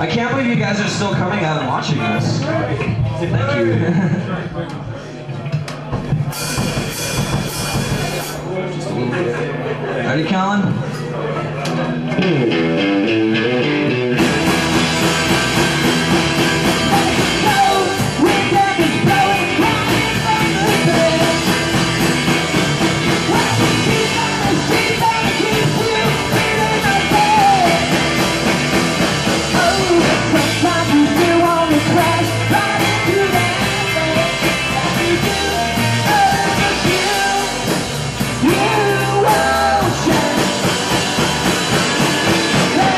can't believe you guys are still coming out and watching this. Thank you. Just a little bit. Ready, Colin? You ocean.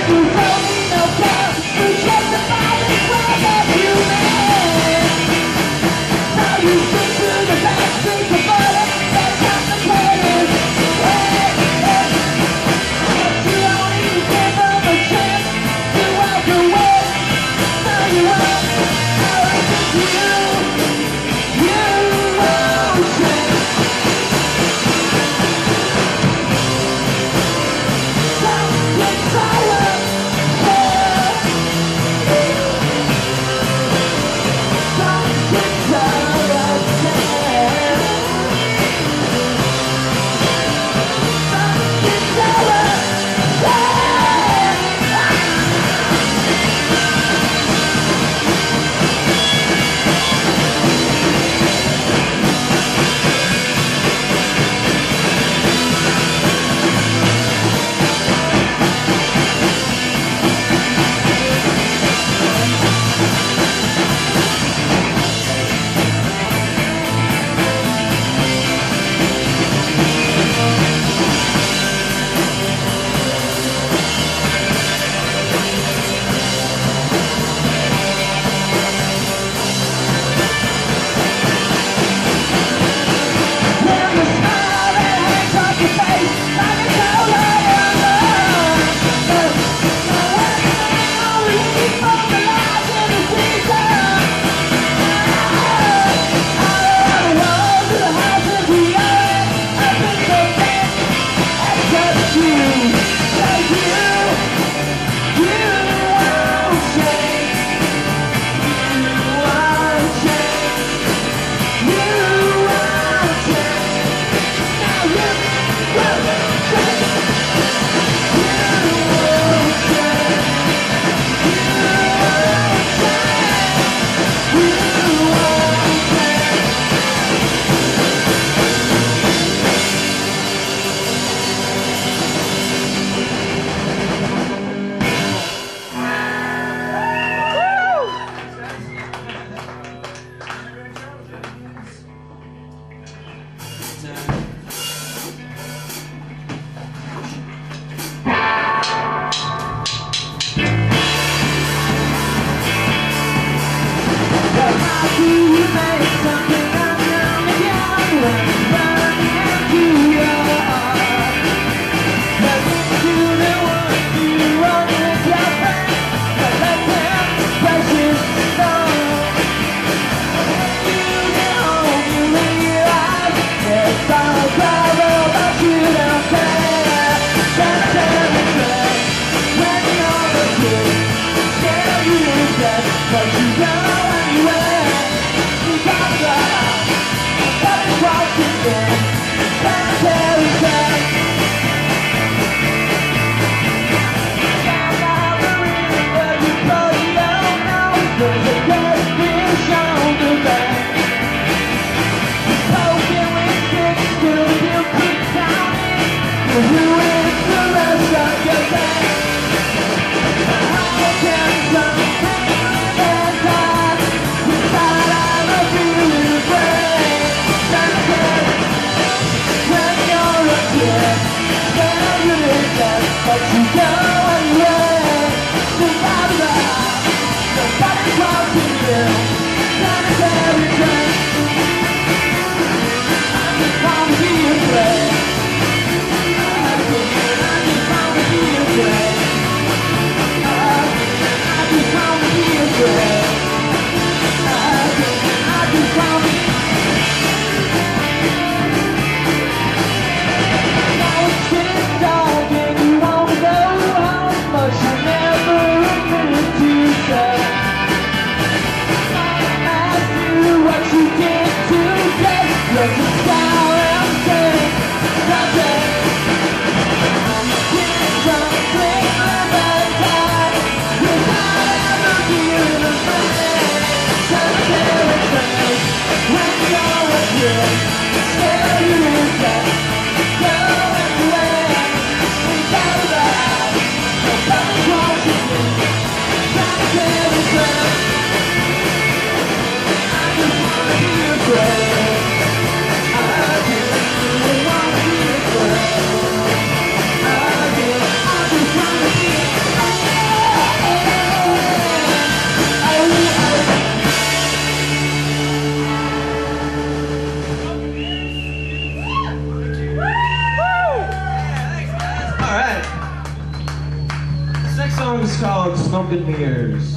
Alright. This next song is called Smoke and Mirrors.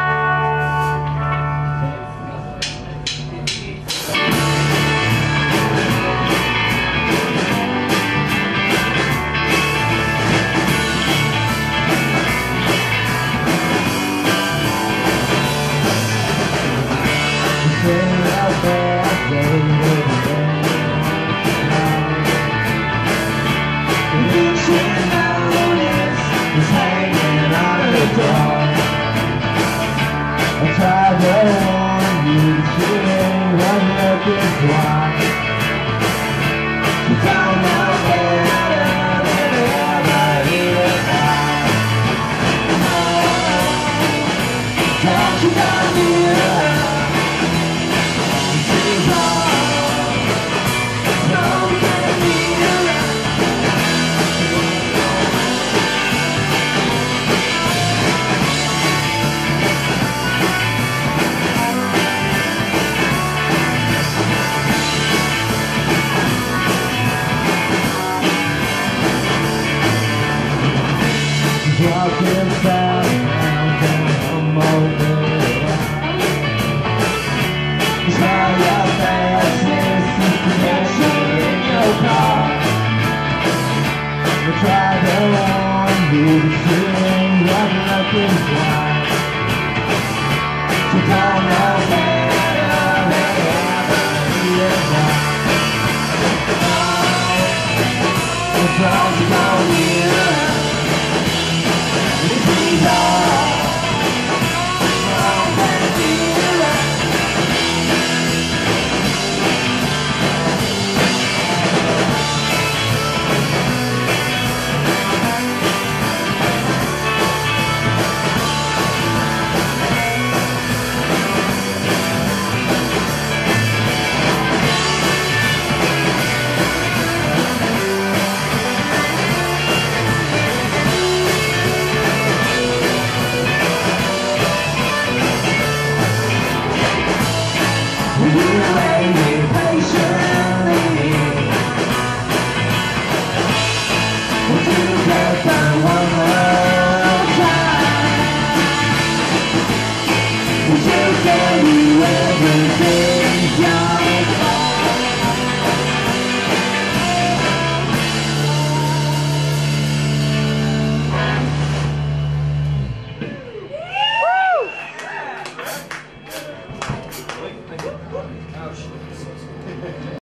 I tried to warn you to see what love is like. You don't know better than ever is like. Don't you come near? She's all smoke and mirrors. Walking fast and I'm over. Try your fastest destination in your car. I try to warn you to see what luck is like. You don't know better than ever is like. Don't you go near? These are smoke and mirrors. You waited patiently to get that one more time. You said you everything's your